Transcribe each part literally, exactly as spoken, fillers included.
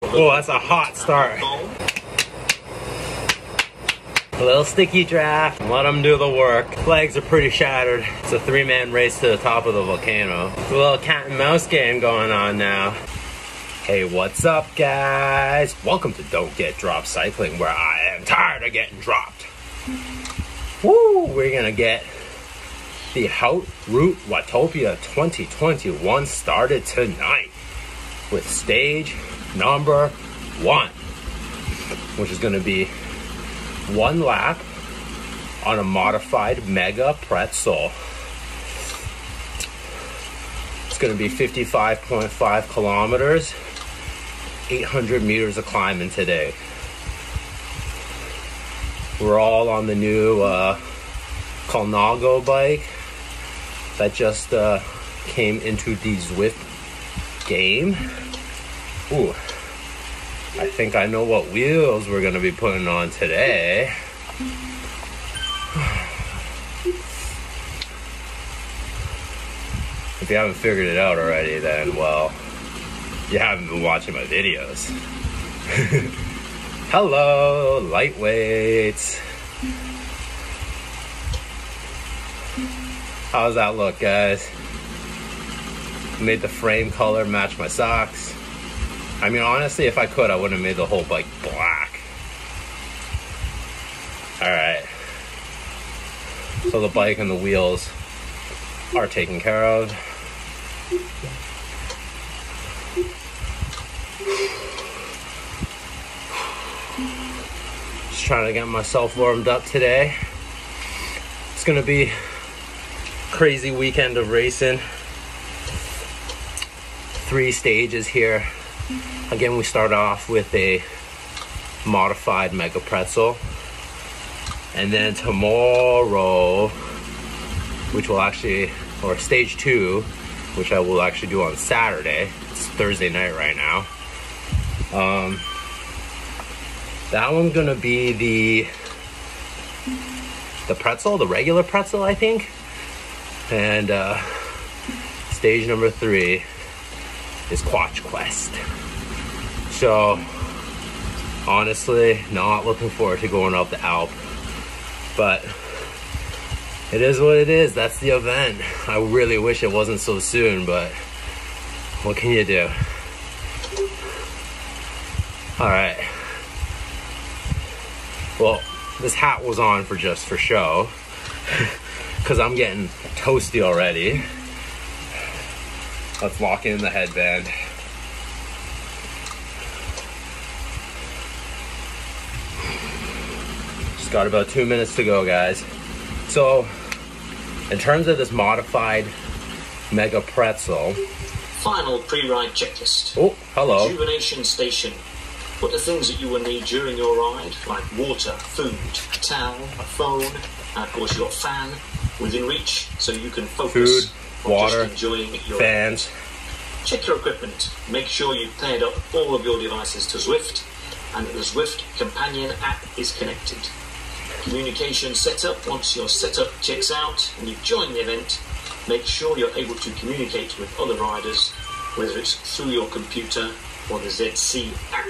Oh, that's a hot start. A little sticky draft. Let them do the work. Legs are pretty shattered. It's a three-man race to the top of the volcano. It's a little cat and mouse game going on now. Hey, what's up, guys? Welcome to Don't Get Dropped Cycling, where I am tired of getting dropped. Woo! We're gonna get the Haute Route Watopia twenty twenty-one started tonight with stage number one, which is gonna be one lap on a modified Mega Pretzel. It's gonna be fifty-five point five kilometers, eight hundred meters of climbing today. We're all on the new uh, Colnago bike that just uh, came into the Zwift game. Ooh, I think I know what wheels we're gonna be putting on today. If you haven't figured it out already, then, well, you haven't been watching my videos. Hello, lightweights. How's that look, guys? Made the frame color match my socks. I mean, honestly, if I could, I would have made the whole bike black. Alright. So the bike and the wheels are taken care of. Just trying to get myself warmed up today. It's gonna be crazy weekend of racing. Three stages here. Again, we start off with a modified Mega Pretzel, and then tomorrow, which will actually, or stage two, which I will actually do on Saturday. It's Thursday night right now. Um, that one's gonna be the the pretzel, the regular pretzel, I think. And uh, stage number three is Quatch Quest. So, honestly, not looking forward to going up the Alp, but it is what it is. That's the event. I really wish it wasn't so soon, but what can you do? All right. Well, this hat was on for just for show, because I'm getting toasty already. Let's lock in the headband. Just got about two minutes to go, guys. So, in terms of this modified Mega Pretzel. Final pre-ride checklist. Oh, hello. Rejuvenation station. Put the things that you will need during your ride, like water, food, a towel, a phone, and of course your fan within reach, so you can focus food, on water, just enjoying your fans. ride. Check your equipment. Make sure you've paired up all of your devices to Zwift, and that the Zwift companion app is connected. Communication setup. Once your setup checks out and you've joined the event, make sure you're able to communicate with other riders, whether it's through your computer or the Z C app.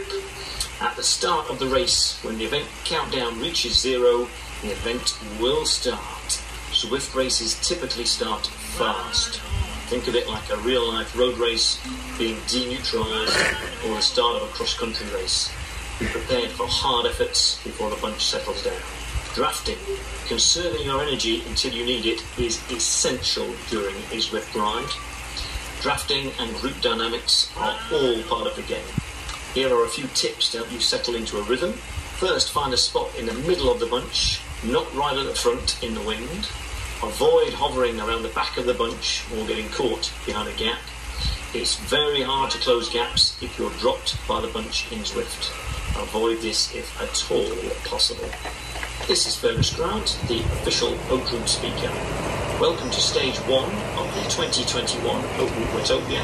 At the start of the race, when the event countdown reaches zero, the event will start. Zwift races typically start fast. Think of it like a real-life road race being deneutralized or the start of a cross-country race. Be prepared for hard efforts before the bunch settles down. Drafting. Conserving your energy until you need it is essential during a Zwift ride. Drafting and group dynamics are all part of the game. Here are a few tips to help you settle into a rhythm. First, find a spot in the middle of the bunch, not right at the front in the wind. Avoid hovering around the back of the bunch or getting caught behind a gap. It's very hard to close gaps if you're dropped by the bunch in Zwift. Avoid this if at all possible. This is Fergus Grant, the official Haute Route speaker. Welcome to stage one of the twenty twenty-one Haute Route Watopia,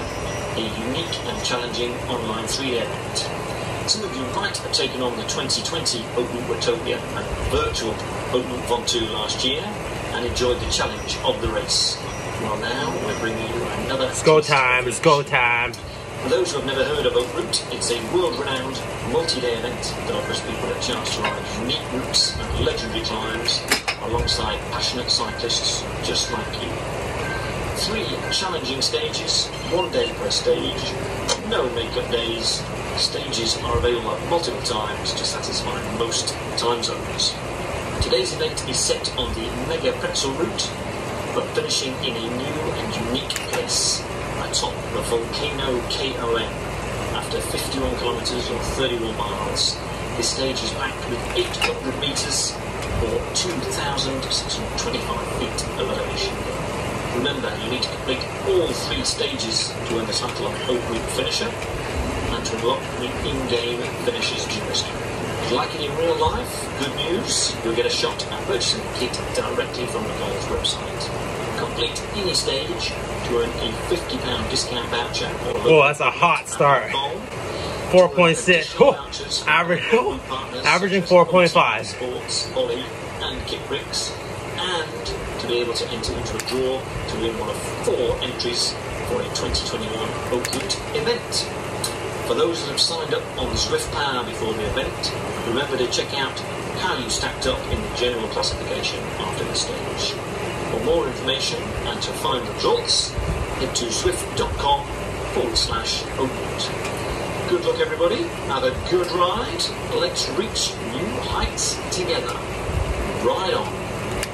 a unique and challenging online three-day event. Some of you might have taken on the twenty twenty Haute Route Watopia and virtual Haute Route Ventoux last year and enjoyed the challenge of the race. Well, now we're bringing you another... It's go time, it's go time. For those who have never heard of Oak Route, it's a world-renowned multi-day event that offers people a chance to ride unique routes and legendary climbs alongside passionate cyclists just like you. Three challenging stages, one day per stage, no makeup days. Stages are available at multiple times to satisfy most time zones. Today's event is set on the Mega Pretzel route, but finishing in a new and unique place atop the Volcano K O M after fifty-one kilometres or thirty-one miles. This stage is packed with eight hundred metres or two thousand six hundred twenty-five feet of elevation. Remember, you need to complete all three stages to earn the title of Oak Route Finisher and to unlock the in-game Finisher's jersey. If you like it in real life, good news, you'll get a shot at purchasing the kit directly from the Goals website. Complete any stage to earn a fifty pound discount voucher. Oh, that's a hot start. four point six. Oh, average, oh, averaging four point five. Sports, volley, and kick bricks, and to be able to enter into a draw to win one of four entries for a twenty twenty-one Oak Route event. For those that have signed up on the Zwift Power before the event, remember to check out how you stacked up in the general classification after the stage. For more information and to find the results, head to zwift.com forward slash Oak Route. Good luck everybody, have a good ride, let's reach new heights together. Ride on.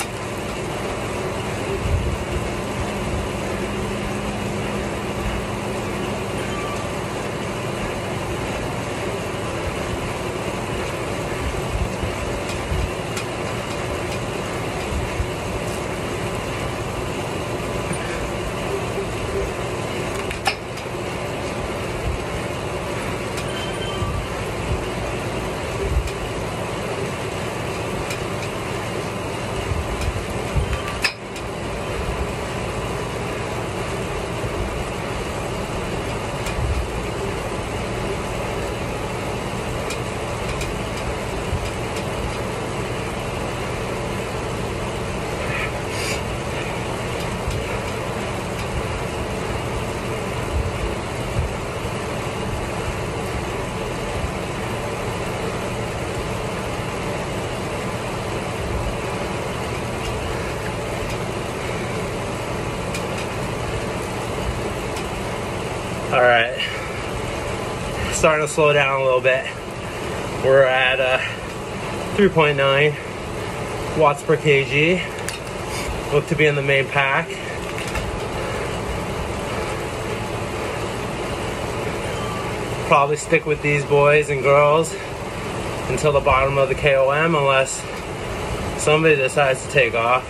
All right, starting to slow down a little bit. We're at uh, three point nine watts per kg. Look to be in the main pack. Probably stick with these boys and girls until the bottom of the K O M unless somebody decides to take off.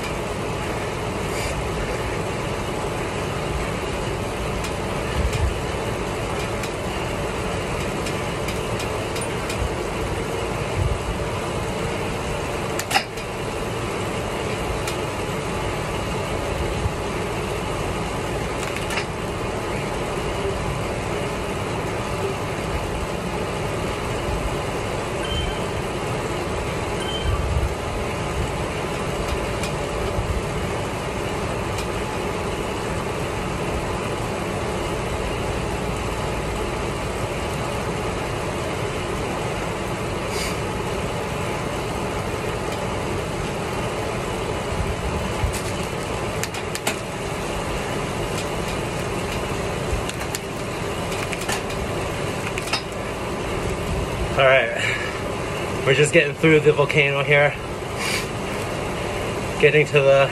All right, we're just getting through the volcano here, getting to the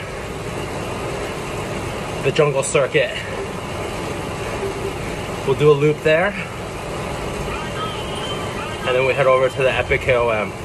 the jungle circuit. We'll do a loop there, and then we head over to the epic K O M.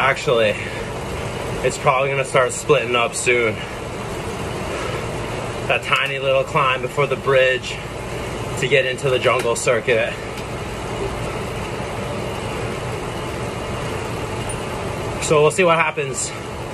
Actually, it's probably gonna start splitting up soon. That tiny little climb before the bridge to get into the jungle circuit. So we'll see what happens.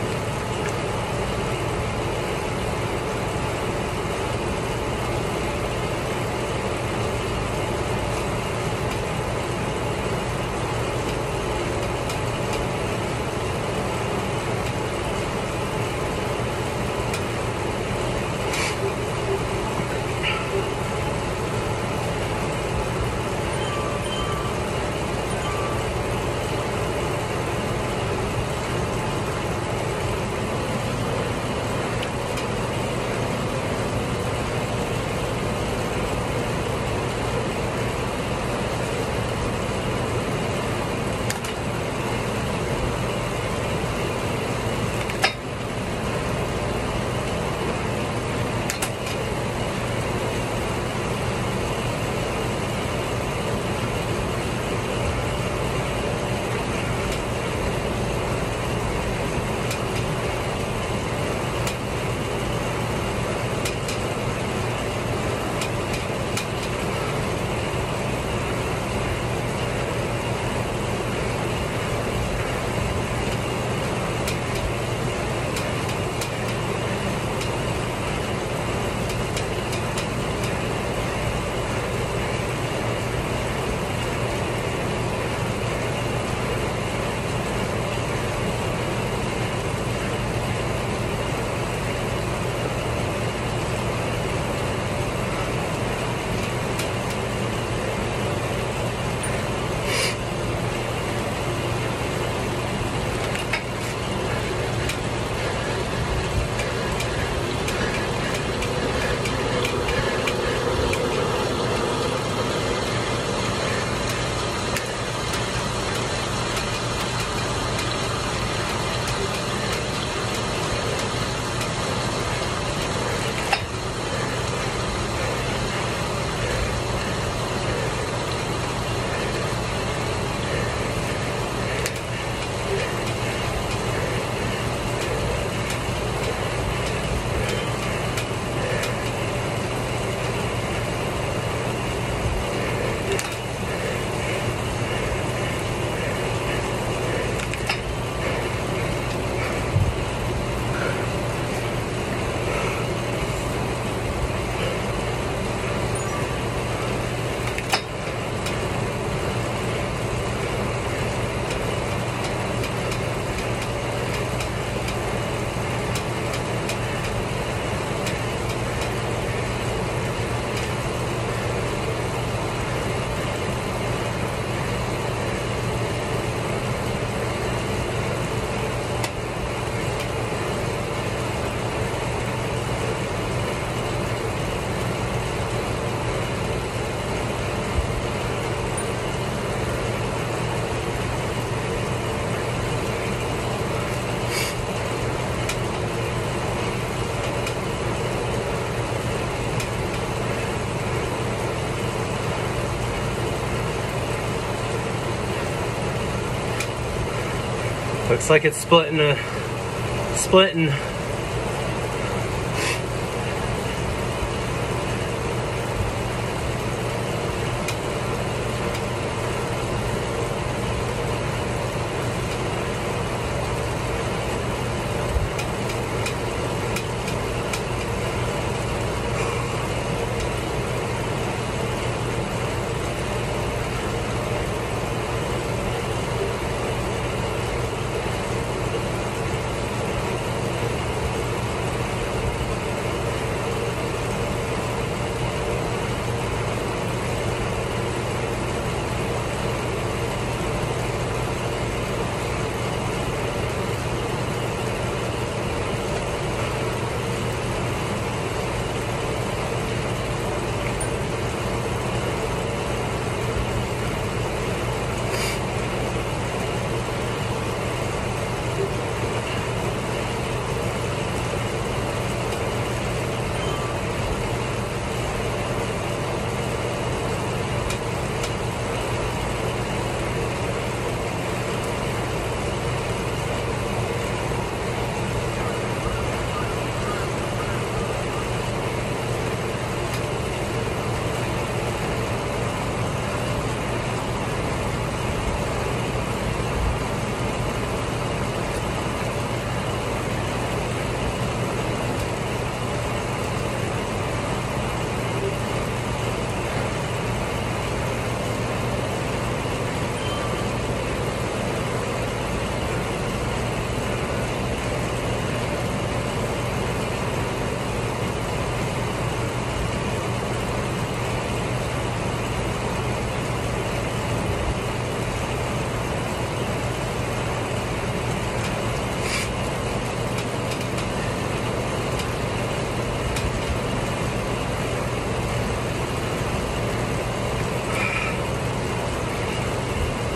Looks like it's splitting a splitting.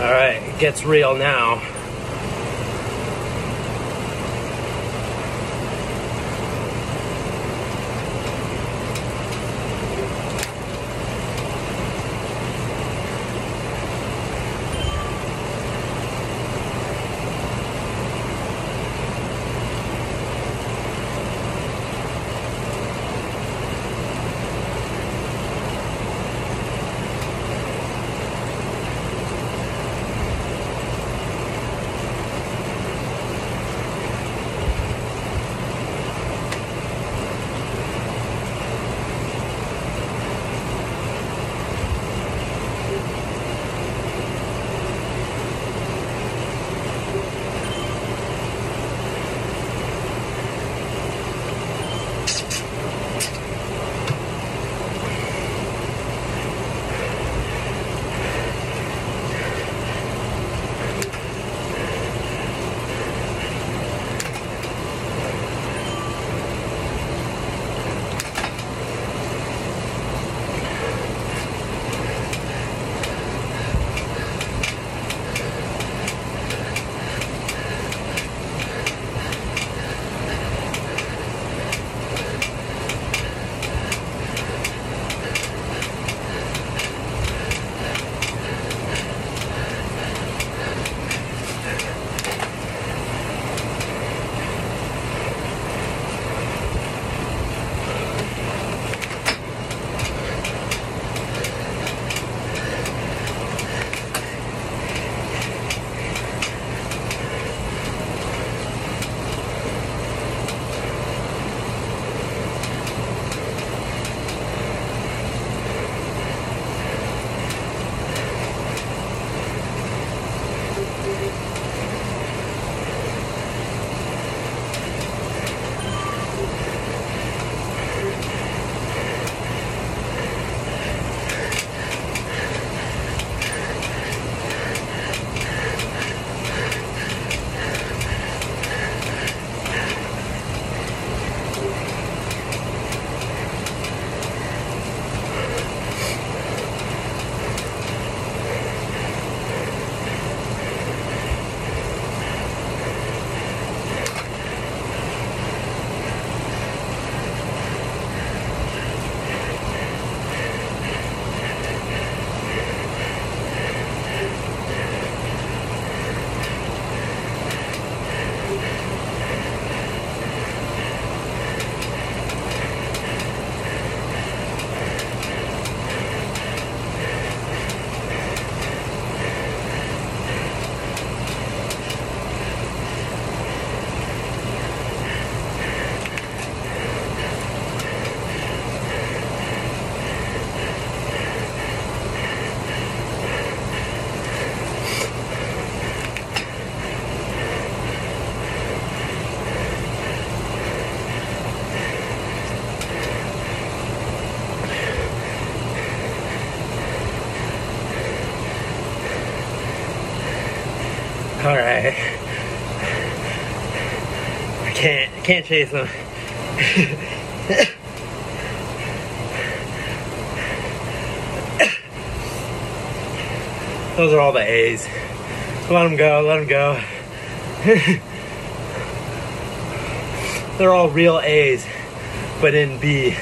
Alright, it gets real now. Alright. I can't, I can't chase them. Those are all the A's. Let them go, let them go. They're all real A's, but in B.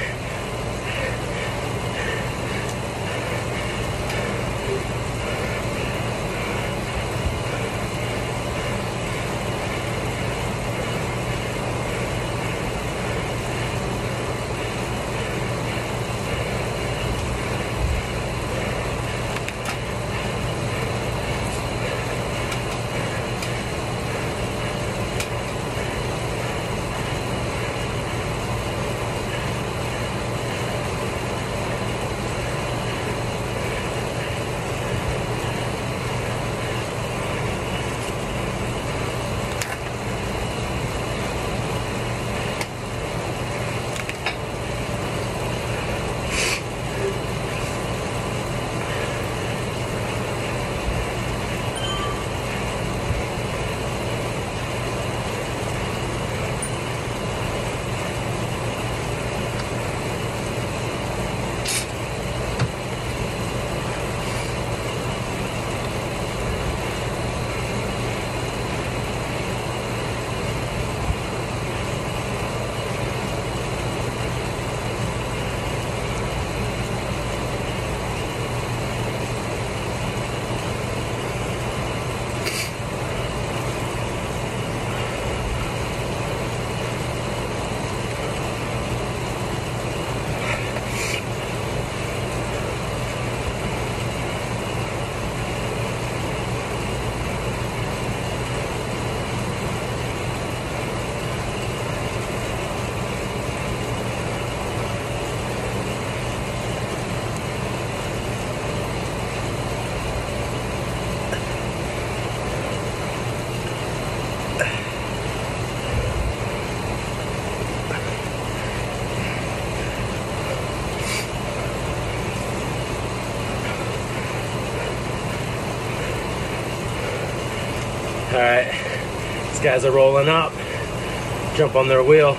Alright, these guys are rolling up. Jump on their wheel.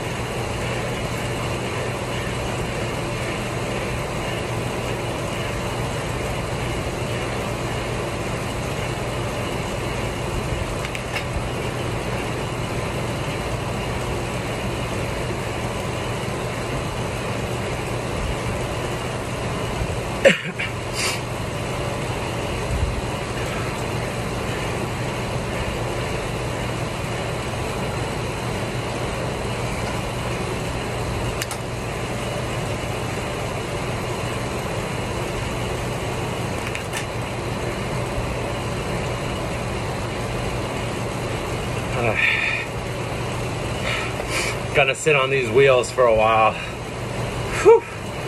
Gonna sit on these wheels for a while. Whew.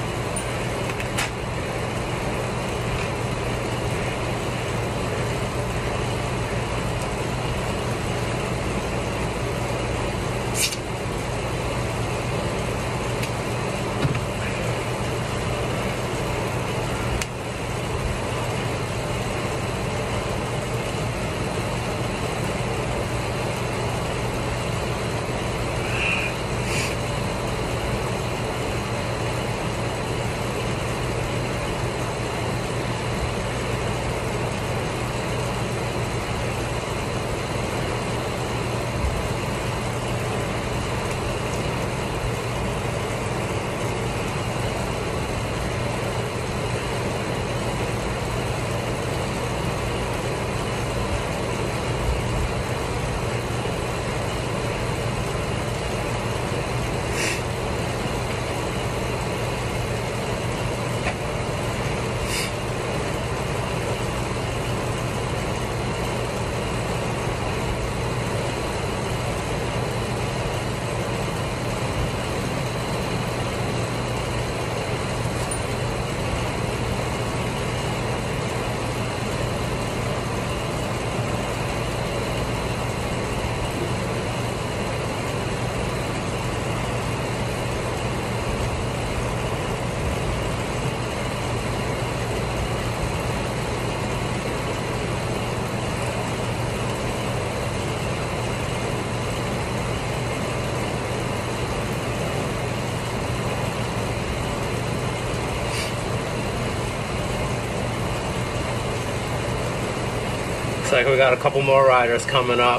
Looks like we got a couple more riders coming up.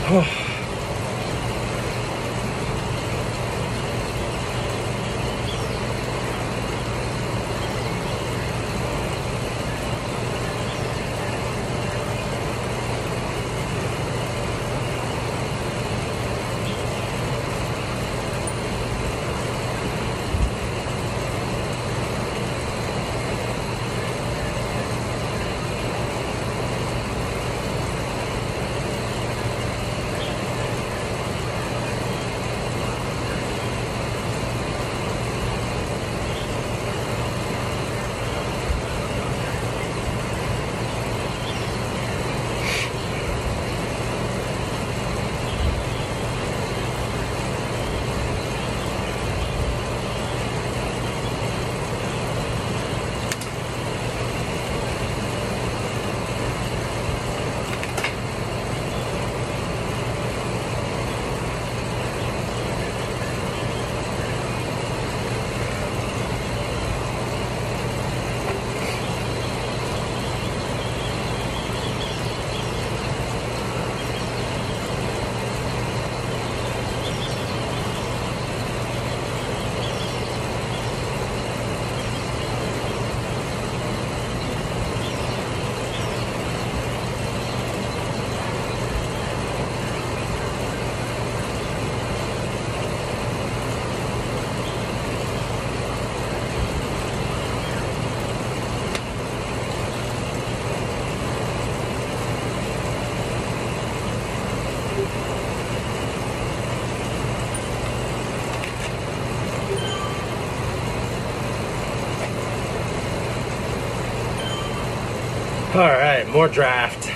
All right, more draft.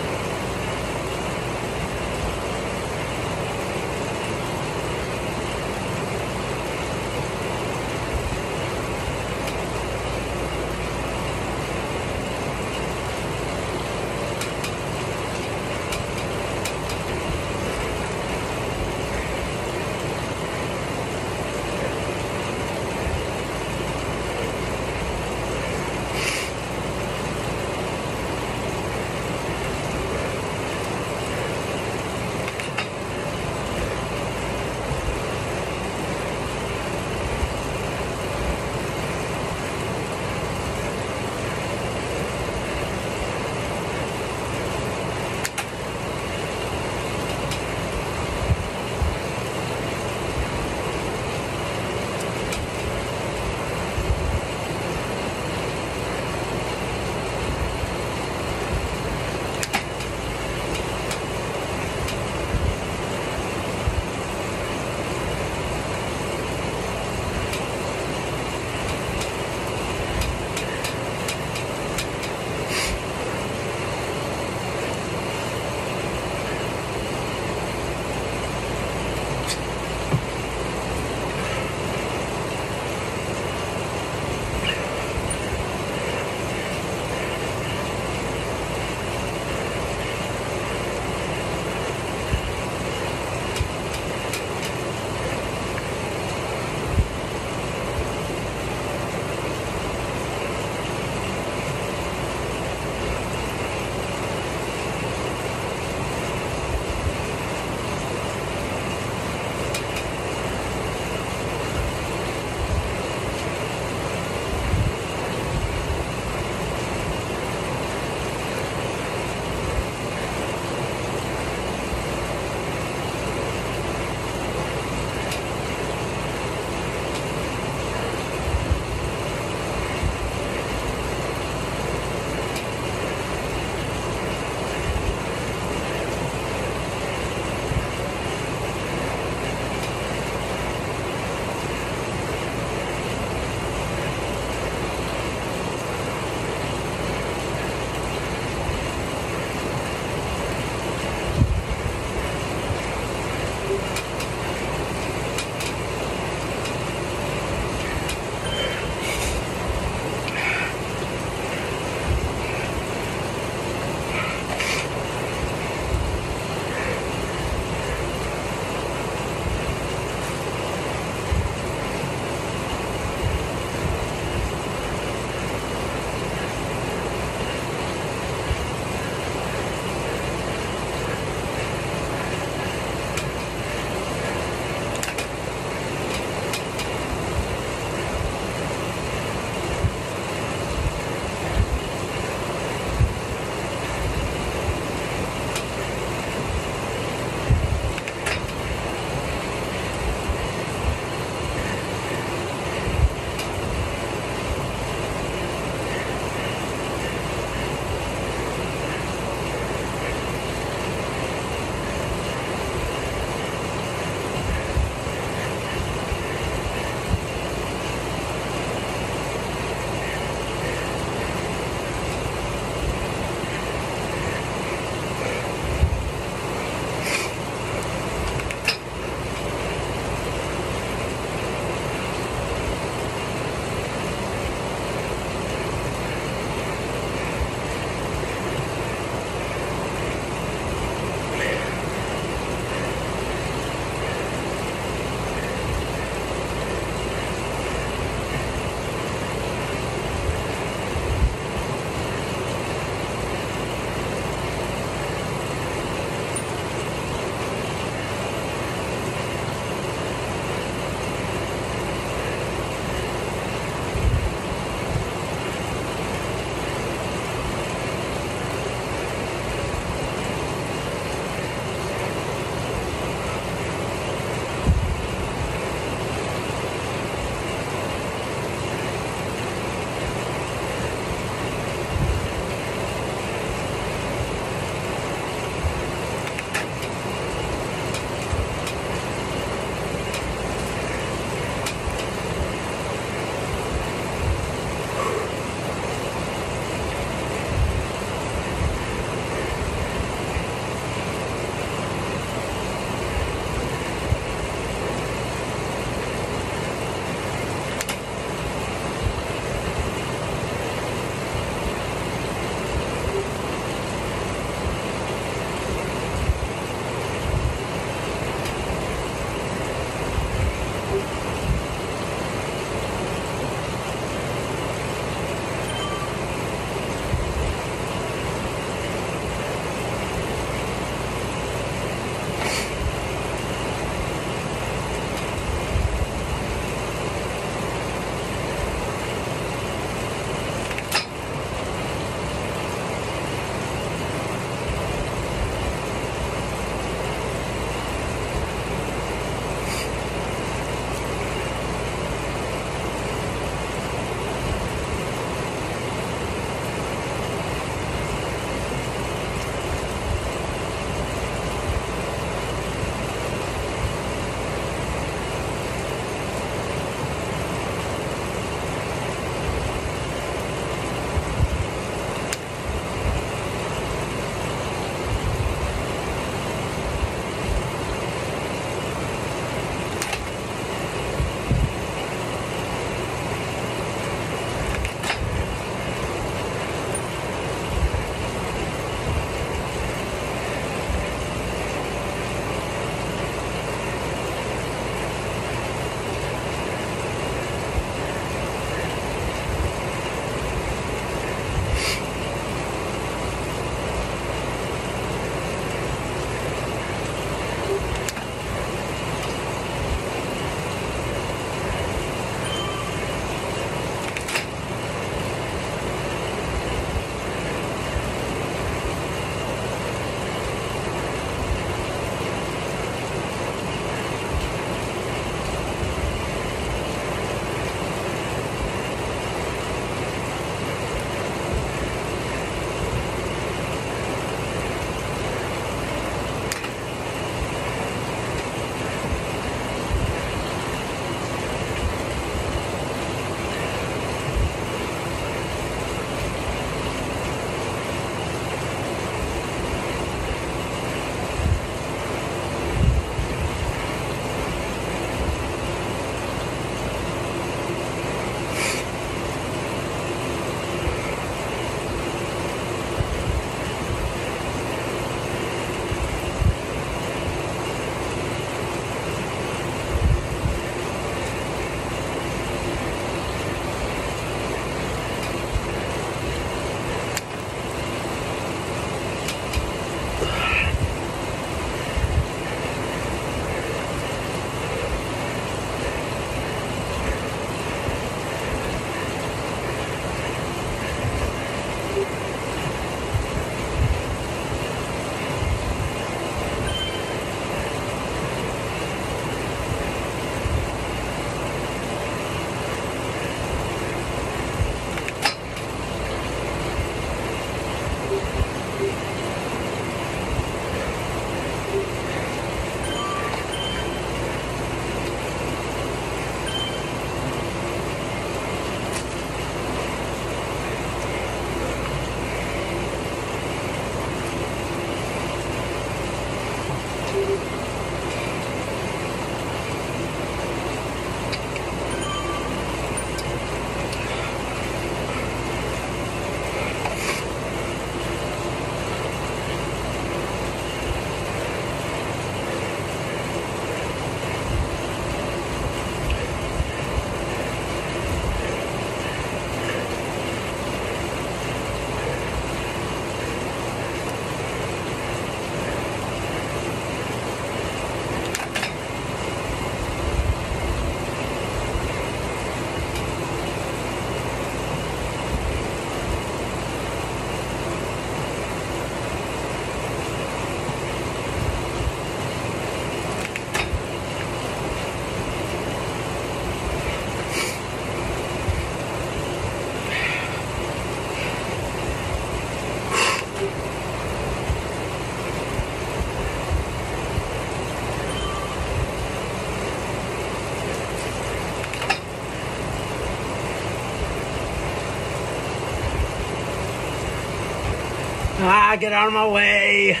Ah, get out of my way.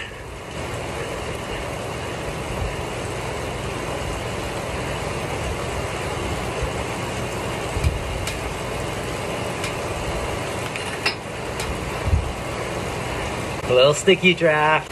A little sticky draft.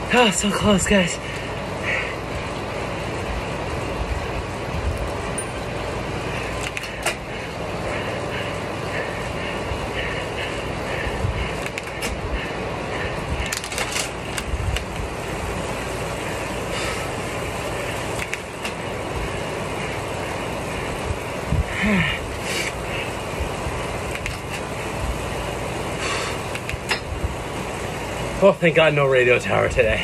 Oh, so close, guys. Oh, thank God, no radio tower today.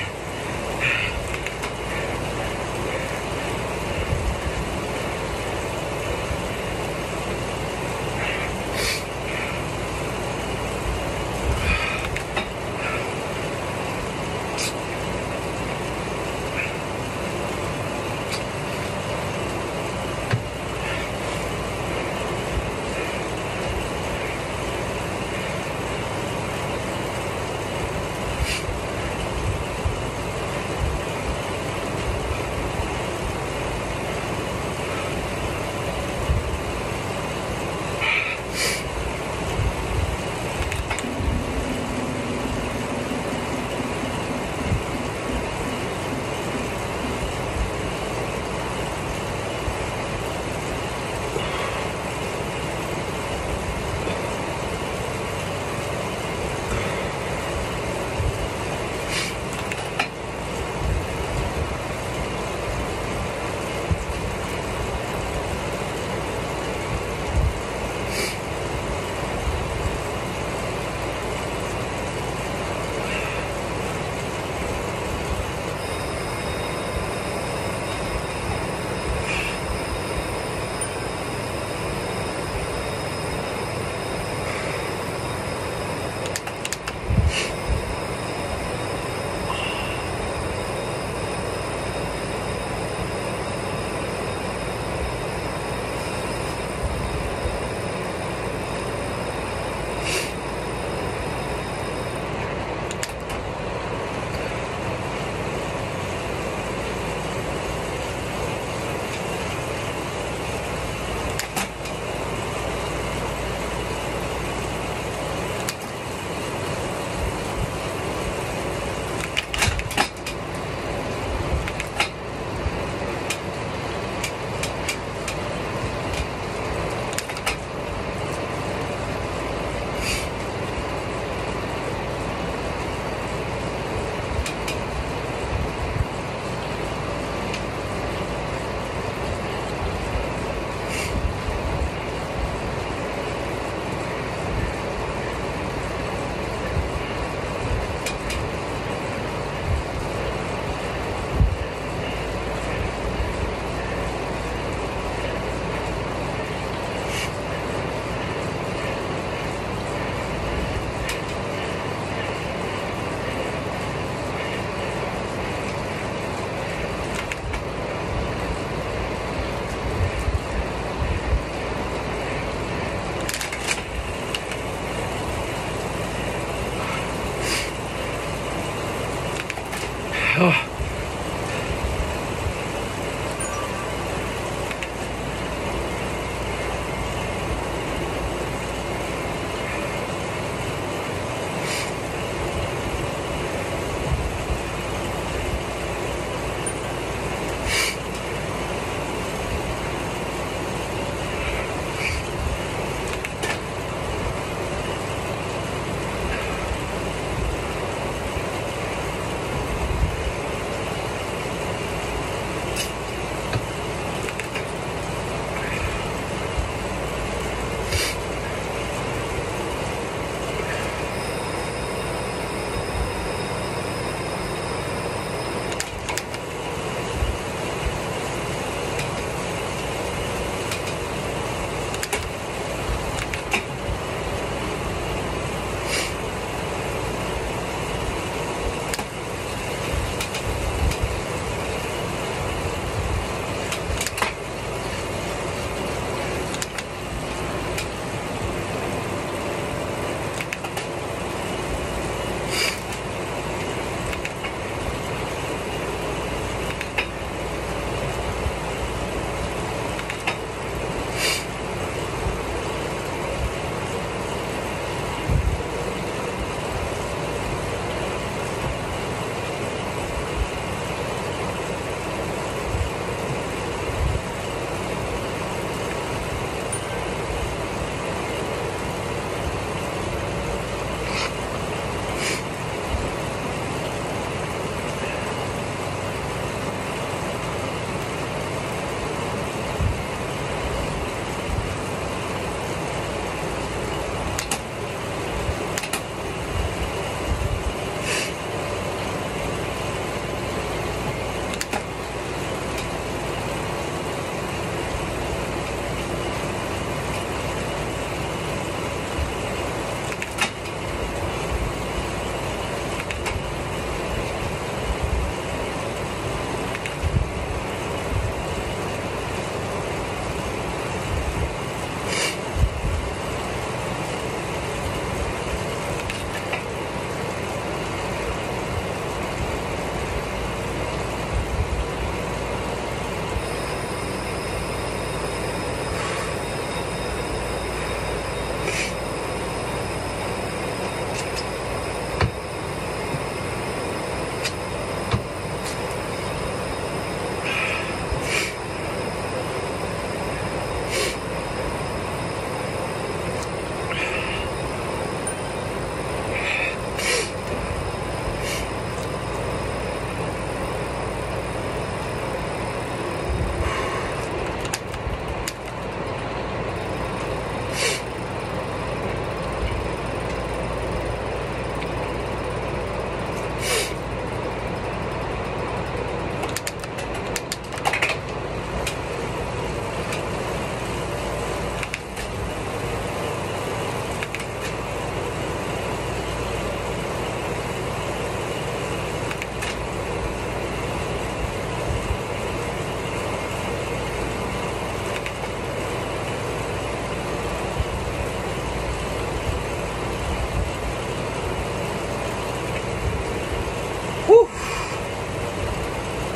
Oh.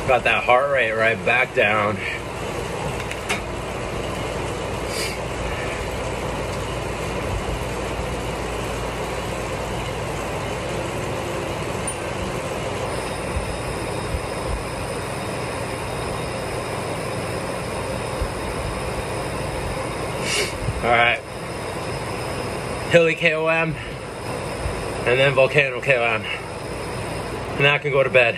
Got that heart rate right back down. All right, hilly K O M, and then volcano K O M, and then I can go to bed.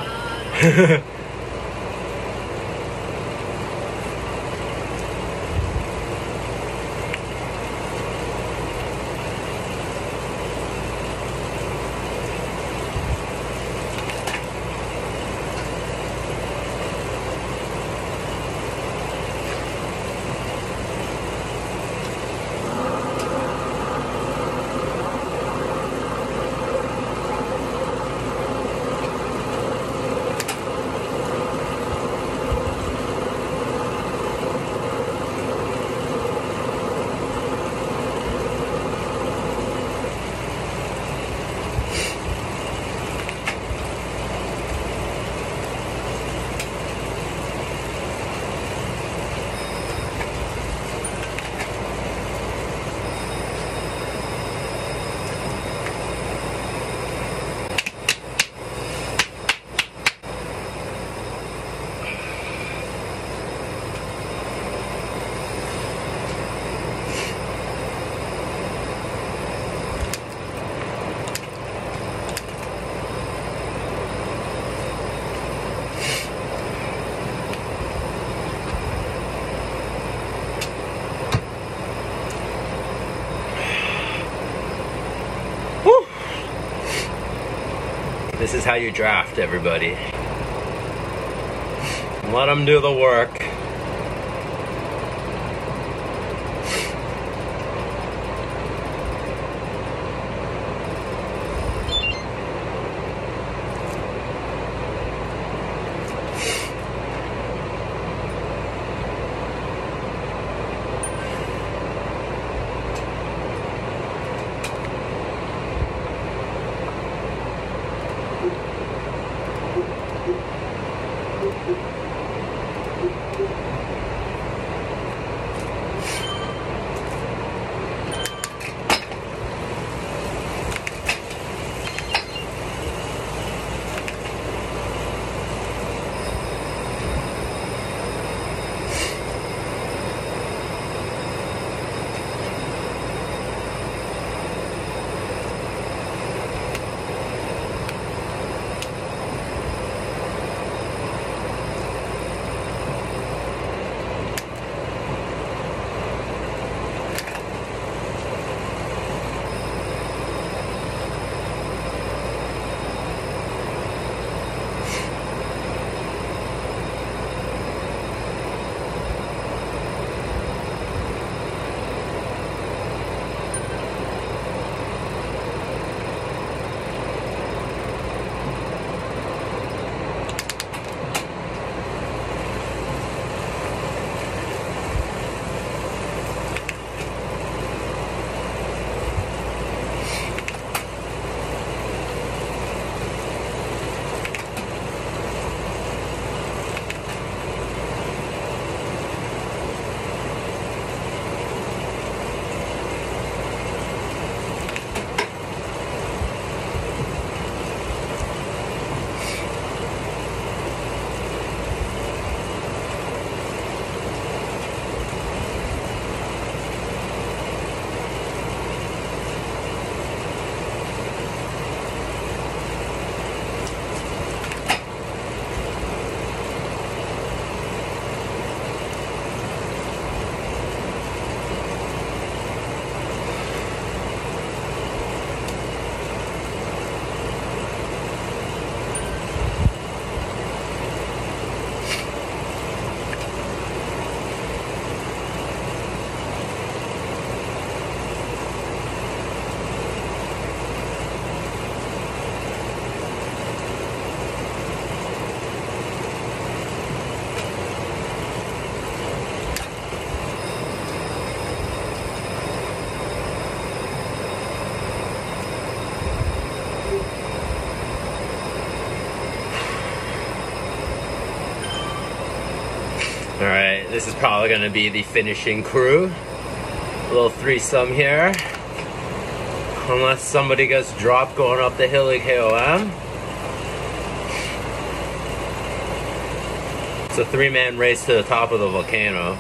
This is how you draft, everybody. Let them do the work. Thank you. Alright, this is probably gonna be the finishing crew. A little threesome here. Unless somebody gets dropped going up the hilly K O M. It's a three-man race to the top of the volcano.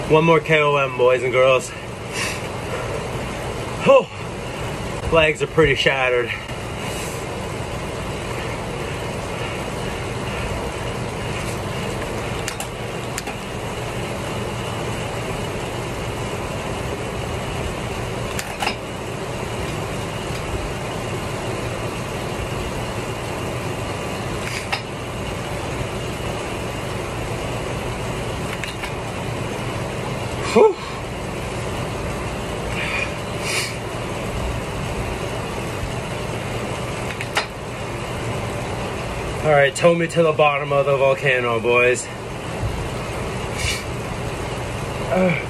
One more K O M, boys and girls. Oh, legs are pretty shattered. Whew. All right, tow me to the bottom of the volcano, boys. Uh.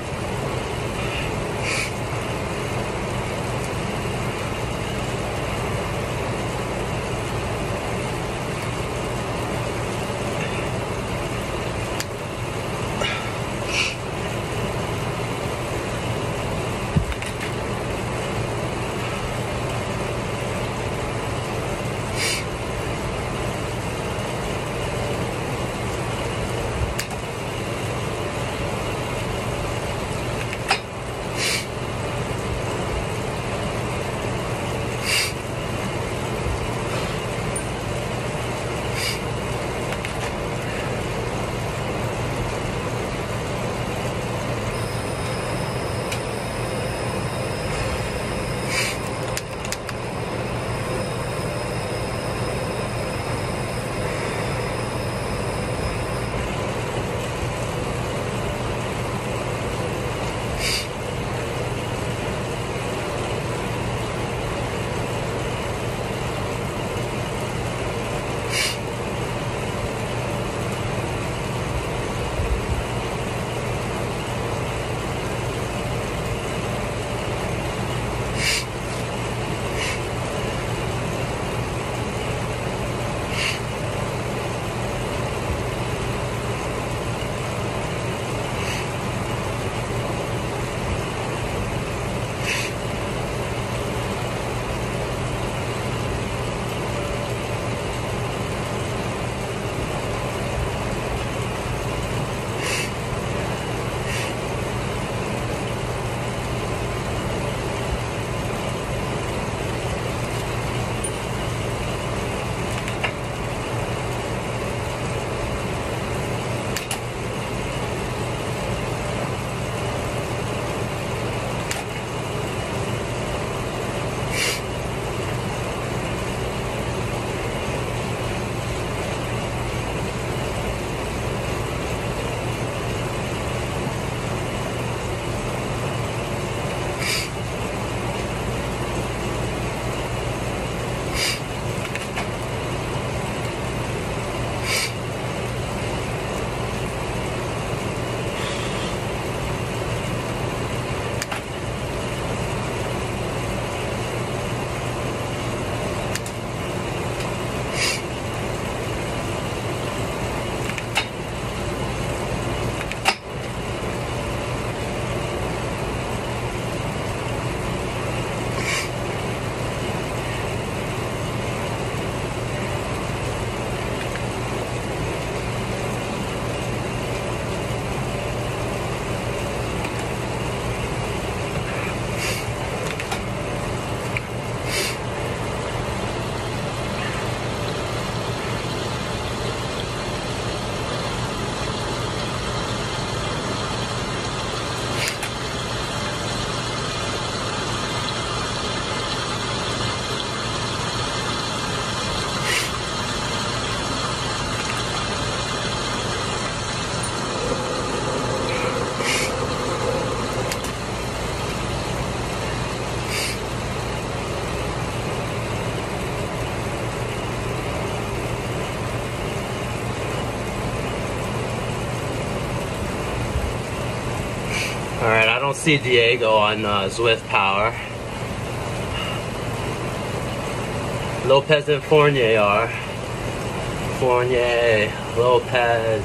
Alright, I don't see Diego on uh, Zwift Power. Lopez and Fournier are. Fournier, Lopez.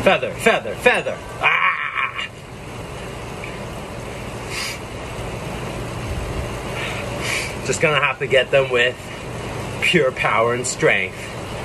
Feather, feather, feather. Ah! Just gonna have to get them with pure power and strength.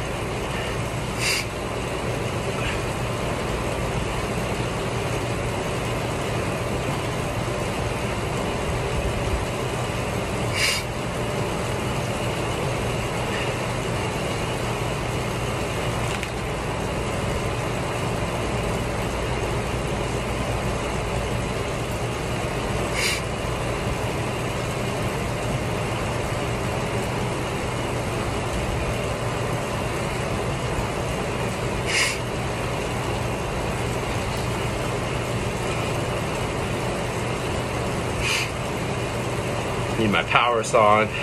Need my power saw on.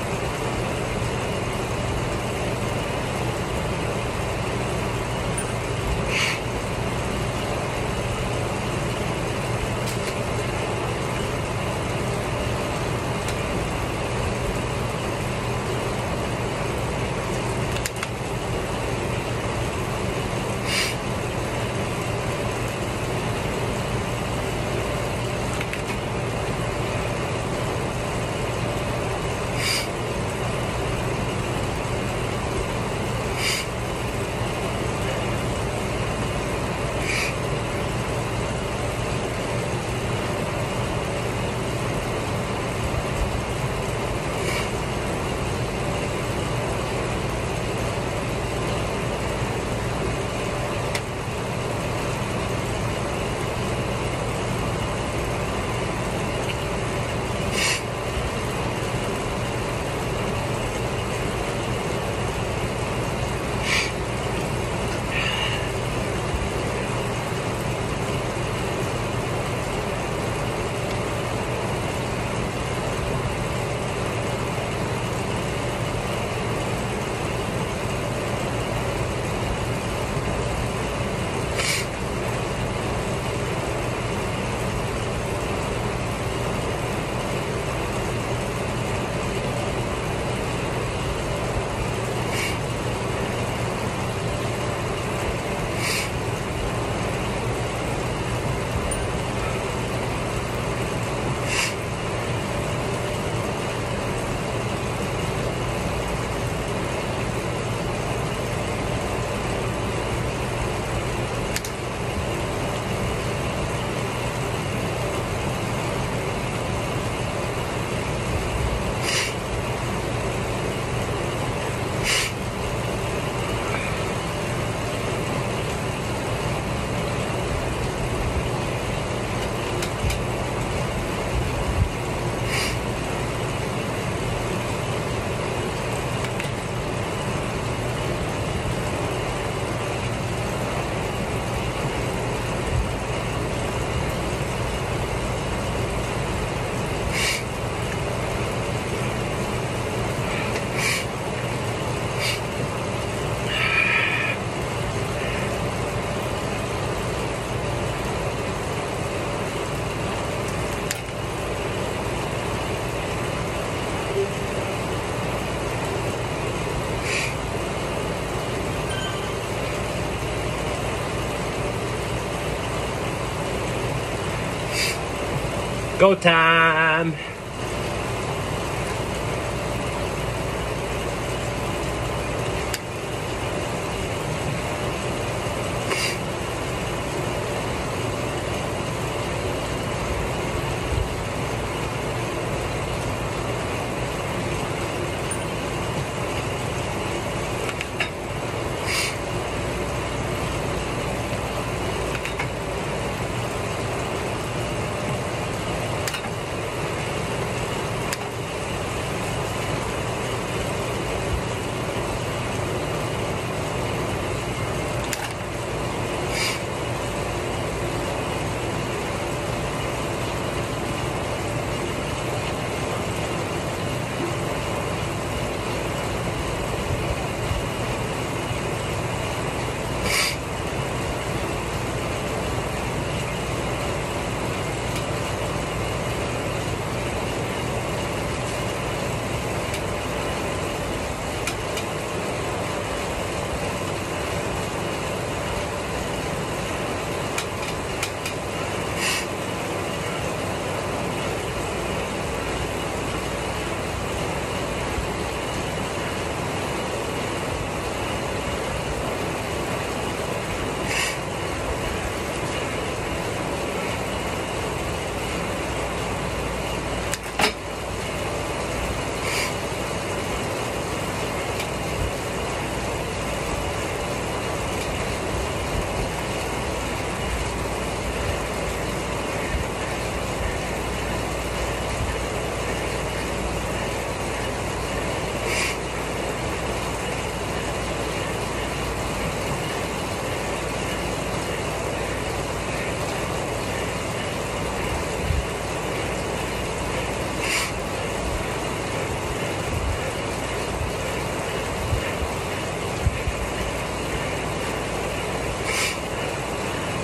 Go time!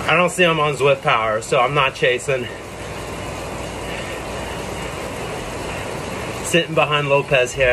I don't see him on Zwift Power, so I'm not chasing. Sitting behind Lopez here.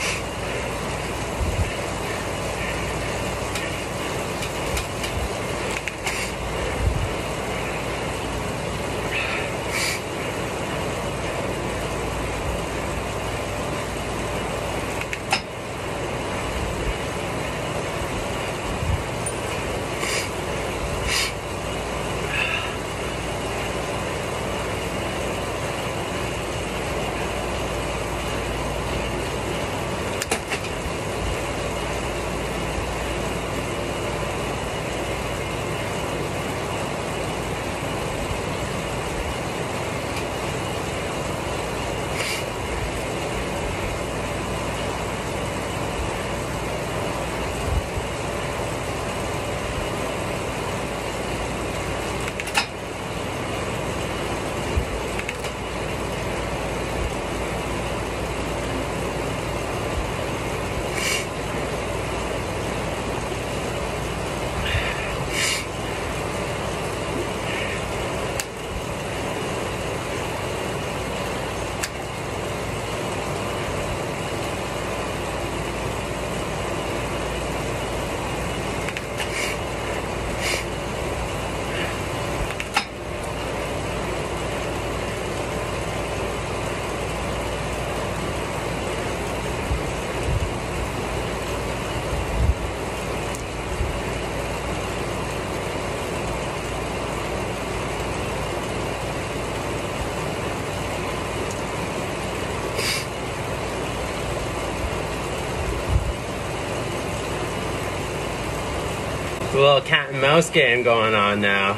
A little cat and mouse game going on now.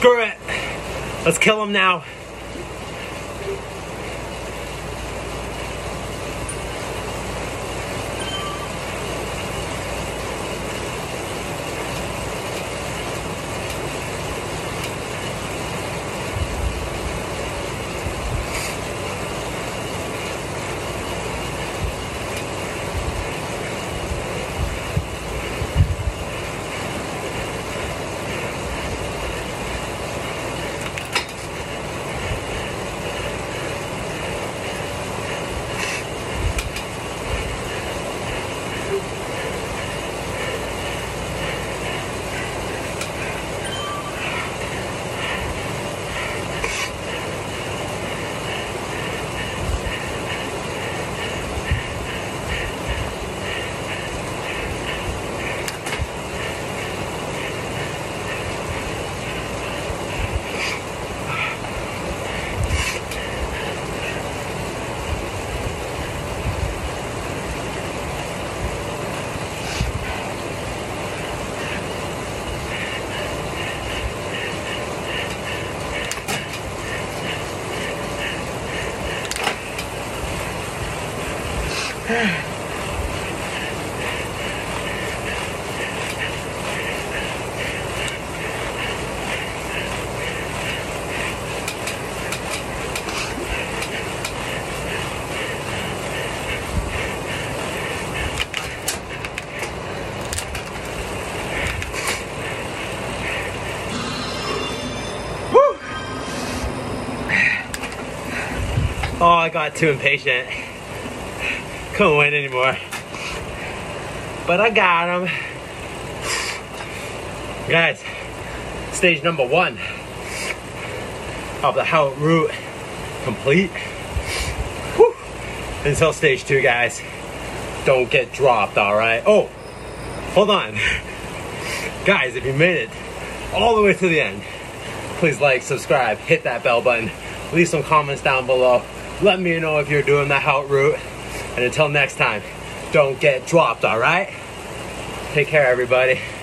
Screw it. Let's kill him now. Oh, I got too impatient. Couldn't win anymore. But I got him. Guys, stage number one of the Haute route complete. Whew. Until stage two, guys. Don't get dropped, alright? Oh, hold on. Guys, if you made it all the way to the end, please like, subscribe, hit that bell button, leave some comments down below. Let me know if you're doing the Haute route. And until next time, don't get dropped, alright? Take care, everybody.